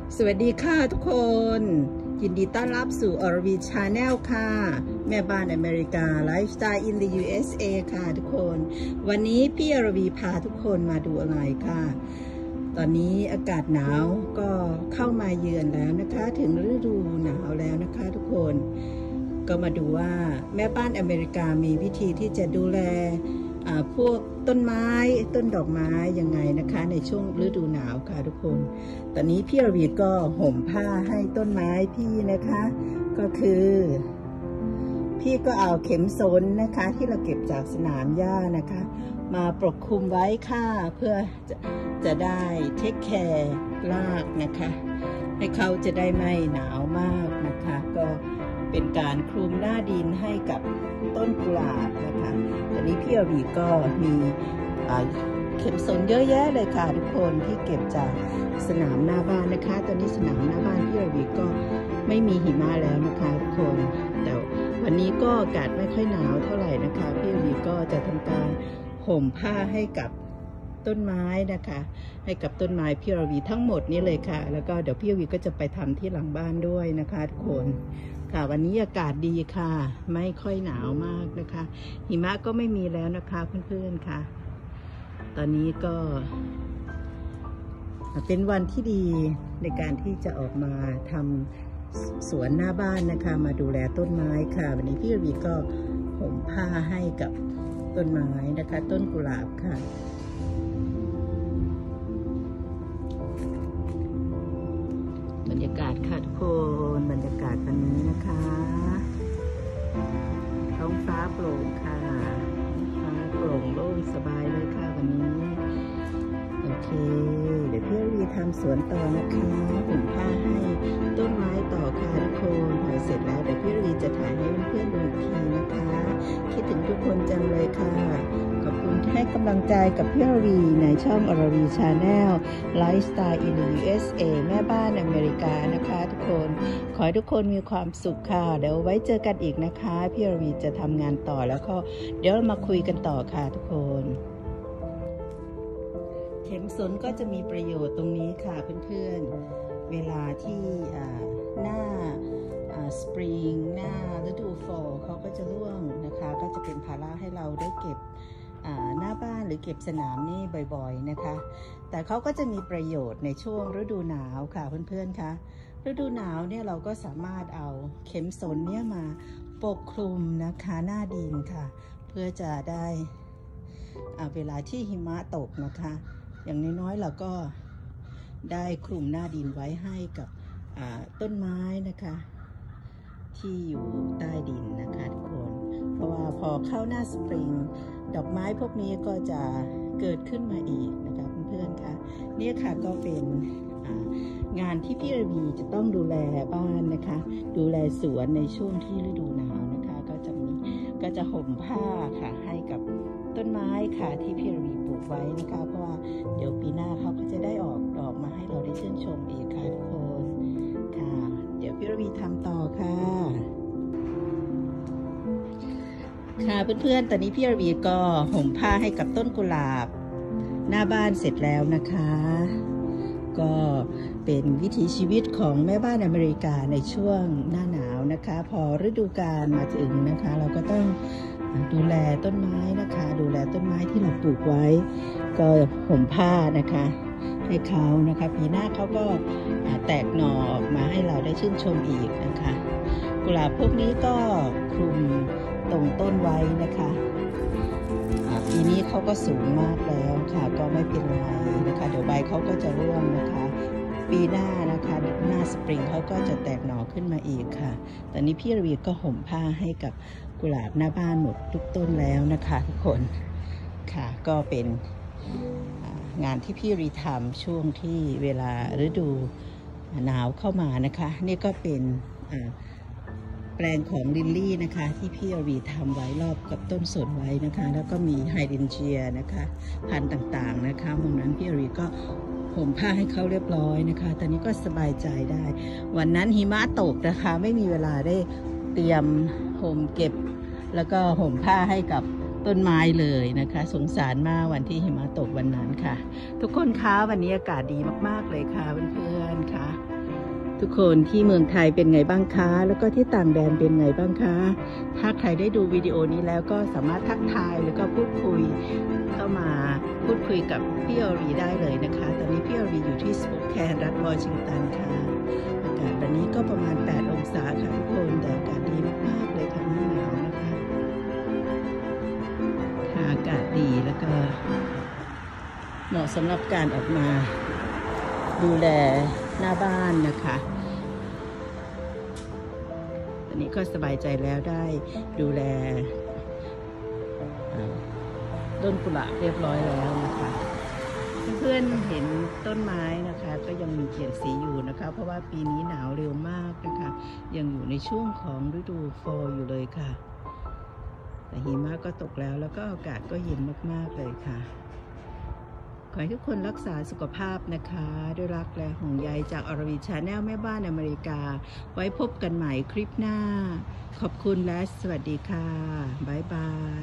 สวัสดีค่ะทุกคนยินดีต้อนรับสู่อรวีชาแนลค่ะแม่บ้านอเมริกาไลฟ์สไตล์ in the USA ค่ะทุกคนวันนี้พี่อรวีพาทุกคนมาดูอะไรค่ะตอนนี้อากาศหนาวก็เข้ามาเยือนแล้วนะคะถึงฤดูหนาวแล้วนะคะทุกคนก็มาดูว่าแม่บ้านอเมริกามีวิธีที่จะดูแลพวกต้นไม้ต้นดอกไม้ยังไงนะคะในช่วงฤดูหนาวค่ะทุกคนตอนนี้พี่อรวีก็ห่มผ้าให้ต้นไม้พี่นะคะก็คือพี่ก็เอาเข็มสนนะคะที่เราเก็บจากสนามหญ้านะคะมาปกคลุมไว้ค่ะเพื่อจะได้เทคแคร์รากนะคะให้เขาจะได้ไม่หนาวมากนะคะก็เป็นการคลุมหน้าดินให้กับต้นกุหลาบนะคะตอนนี้พี่อวีก็มีเข็มสนเยอะแยะเลยค่ะทุกคนที่เก็บจากสนามหน้าบ้านนะคะตอนนี้สนามหน้าบ้านพี่อวีก็ไม่มีหิมะแล้วนะคะทุกคนแต่วันนี้ก็อากาศไม่ค่อยหนาวเท่าไหร่นะคะพี่อวีก็จะทำการห่มผ้าให้กับต้นไม้นะคะให้กับต้นไม้พี่อวีทั้งหมดนี้เลยค่ะแล้วก็เดี๋ยวพี่อวีก็จะไปทำที่หลังบ้านด้วยนะคะทุกคนค่ะวันนี้อากาศดีค่ะไม่ค่อยหนาวมากนะคะหิมะก็ไม่มีแล้วนะคะเพื่อนๆค่ะตอนนี้ก็เป็นวันที่ดีในการที่จะออกมาทำสวนหน้าบ้านนะคะมาดูแลต้นไม้ค่ะวันนี้พี่อวีก็ห่มผ้าให้กับต้นไม้นะคะต้นกุหลาบค่ะบรรยากาศค่ะทุกคนบรรยากาศวันนี้นะคะท้องฟ้าโปร่งค่ะฟ้าโปร่งโล่งสบายเลยค่ะวันนี้โอเคเดี๋ยวพี่วีทำสวนต่อนะคะห่มผ้าให้ต้นไม้ต่อค่ะทุกคนพอเสร็จแล้วเดี๋ยวพี่วีจะถ่ายให้เพื่อนๆดูอีกทีนะคะคิดถึงทุกคนจังเลยค่ะขอบคุณที่ให้กำลังใจกับพี่อรวีในช่องอรวีชาแนลไลฟ์สไตล์ in the USA แม่บ้านอเมริกานะคะทุกคนขอให้ทุกคนมีความสุขค่ะเดี๋ยวไว้เจอกันอีกนะคะพี่อรวีจะทำงานต่อแล้วก็เดี๋ยวเรามาคุยกันต่อค่ะทุกคนเข็มสนก็จะมีประโยชน์ตรงนี้ค่ะเพื่อนๆเวลาที่หน้าสปริงหน้าฤดูฟอลเขาก็จะร่วงนะคะก็จะเป็นภาระให้เราได้เก็บหน้าบ้านหรือเก็บสนามนี่บ่อยๆนะคะแต่เขาก็จะมีประโยชน์ในช่วงฤดูหนาวค่ะเพื่อนๆคะฤดูหนาวเนี่ยเราก็สามารถเอาเข็มสนเนี่ยมาปกคลุมนะคะหน้าดินค่ะเพื่อจะได้เวลาที่หิมะตกนะคะอย่างน้อยๆเราก็ได้คลุมหน้าดินไว้ให้กับต้นไม้นะคะที่อยู่ใต้ดินนะคะทุกคนเพราะว่าพอเข้าหน้าสปริงดอกไม้พวกนี้ก็จะเกิดขึ้นมาอีกนะคะเพื่อนๆค่ะนี่ค่ะก็เป็นงานที่พี่อรวีจะต้องดูแลบ้านนะคะดูแลสวนในช่วงที่ฤดูหนาวนะคะก็จะห่มผ้าค่ะให้กับต้นไม้ค่ะที่พี่อรวีปลูกไว้นะคะเพราะว่าเดี๋ยวปีหน้าเขาก็จะได้ออกดอกมาให้เราได้ชื่นชมอีกค่ะทุกคนค่ะเดี๋ยวพี่อรวีทำต่อค่ะค่ะเพื่อนๆตอนนี้พี่อรวีก็ห่มผ้าให้กับต้นกุหลาบหน้าบ้านเสร็จแล้วนะคะก็เป็นวิถีชีวิตของแม่บ้านอเมริกาในช่วงหน้าหนาวนะคะพอฤดูกาลมาถึงนะคะเราก็ต้องดูแลต้นไม้นะคะดูแลต้นไม้ที่เราปลูกไว้ก็ห่มผ้านะคะให้เขานะคะปีหน้าเขาก็แตกหน่อออกมาให้เราได้ชื่นชมอีกนะคะกุหลาบพวกนี้ก็คลุมตรงต้นไว้นะคะปีนี้เขาก็สูงมากแล้วค่ะก็ไม่เป็นไรนะคะเดี๋ยวใบเขาก็จะร่วงนะคะปีหน้านะคะหน้าสปริงเขาก็จะแตกหน่อขึ้นมาอีกค่ะตอนนี้พี่อรวีก็ห่มผ้าให้กับกุหลาบหน้าบ้านหมดทุกต้นแล้วนะคะทุกคนค่ะก็เป็นงานที่พี่อรวีทำช่วงที่เวลาฤดูหนาวเข้ามานะคะนี่ก็เป็นแปลงของลิลลี่นะคะที่พี่อรวีทำไว้รอบกับต้นสนไว้นะคะแล้วก็มีไฮเดรนเจียนะคะพันธุ์ต่างๆนะคะมุมนั้นพี่อรวีก็ห่มผ้าให้เขาเรียบร้อยนะคะตอนนี้ก็สบายใจได้วันนั้นหิมะตกนะคะไม่มีเวลาได้เตรียมห่มเก็บแล้วก็ห่มผ้าให้กับต้นไม้เลยนะคะสงสารมากวันที่หิมะตกวันนั้นค่ะทุกคนคะวันนี้อากาศดีมากๆเลยค่ะเพื่อนๆค่ะทุกคนที่เมืองไทยเป็นไงบ้างคะแล้วก็ที่ต่างแดนเป็นไงบ้างคะถ้าใครได้ดูวิดีโอนี้แล้วก็สามารถทักทายแล้วก็พูดคุยเข้ามาพูดคุยกับพี่อรีได้เลยนะคะตอนนี้พี่อรีอยู่ที่สโปแคนรัฐวอชิงตันค่ะอากาศวันนี้ก็ประมาณ8 องศาค่ะทุกคนแต่อากาศดีมากๆเลยค่ะไม่หนาวนะคะอากาศดีแล้วก็เหมาะสำหรับการออกมาดูแลหน้าบ้านนะคะตอนนี้ก็สบายใจแล้วได้ดูแลต้นกุหลาบเรียบร้อยแล้วนะคะเพื่อนๆเห็นต้นไม้นะคะก็ยังมีเปลี่ยนสีอยู่นะคะเพราะว่าปีนี้หนาวเร็วมากนะคะยังอยู่ในช่วงของฤดูฟอลอยู่เลยค่ะแต่หิมะก็ตกแล้วแล้วก็อากาศก็เย็นมากๆเลยค่ะขอให้ทุกคนรักษาสุขภาพนะคะด้วยรักและห่วงใยจากอรวีชาแนลแม่บ้านอเมริกาไว้พบกันใหม่คลิปหน้าขอบคุณและสวัสดีค่ะบ๊ายบาย